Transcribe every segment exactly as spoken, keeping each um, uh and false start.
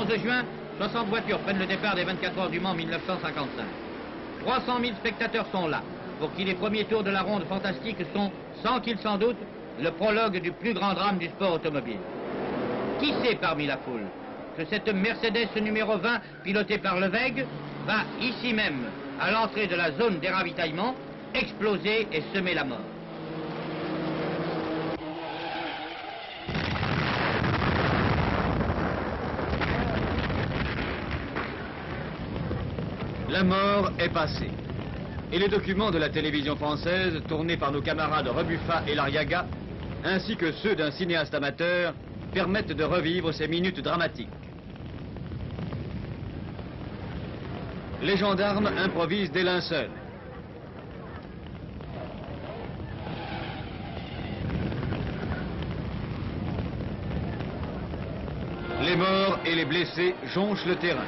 onze juin, soixante voitures prennent le départ des vingt-quatre heures du Mans mille neuf cent cinquante-cinq. trois cent mille spectateurs sont là, pour qui les premiers tours de la ronde fantastique sont, sans qu'ils s'en doutent, le prologue du plus grand drame du sport automobile. Qui sait parmi la foule que cette Mercedes numéro vingt, pilotée par Levègue, va ici même, à l'entrée de la zone des ravitaillements, exploser et semer la mort? La mort est passée. Et les documents de la télévision française, tournés par nos camarades Rebuffa et Lariaga, ainsi que ceux d'un cinéaste amateur, permettent de revivre ces minutes dramatiques. Les gendarmes improvisent des linceuls. Les morts et les blessés jonchent le terrain.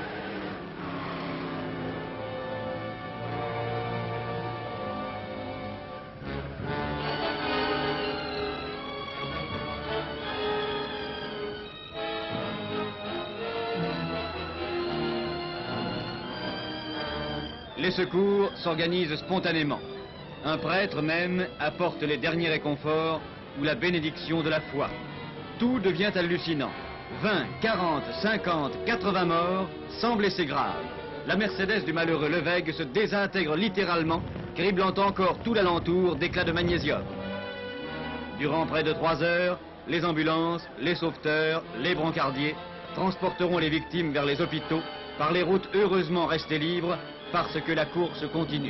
Les secours s'organisent spontanément. Un prêtre même apporte les derniers réconforts ou la bénédiction de la foi. Tout devient hallucinant. vingt, quarante, cinquante, quatre-vingts morts, sans blessés graves. La Mercedes du malheureux Levègue se désintègre littéralement, criblant encore tout l'alentour d'éclats de magnésium. Durant près de trois heures, les ambulances, les sauveteurs, les brancardiers transporteront les victimes vers les hôpitaux par les routes heureusement restées libres parce que la course continue.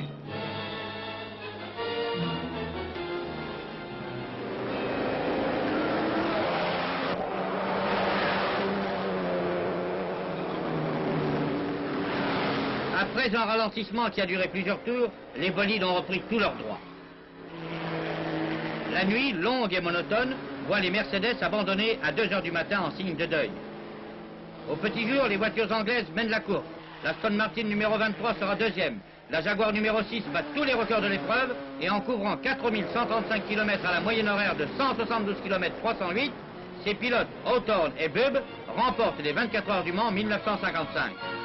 Après un ralentissement qui a duré plusieurs tours, les bolides ont repris tous leurs droits. La nuit, longue et monotone, voit les Mercedes abandonnées à deux heures du matin en signe de deuil. Au petit jour, les voitures anglaises mènent la course. La Aston Martin numéro vingt-trois sera deuxième. La Jaguar numéro six bat tous les records de l'épreuve et en couvrant quatre mille cent trente-cinq kilomètres à la moyenne horaire de cent soixante-douze kilomètres trois cent huit, ses pilotes Hawthorne et Bubb remportent les vingt-quatre heures du Mans mille neuf cent cinquante-cinq.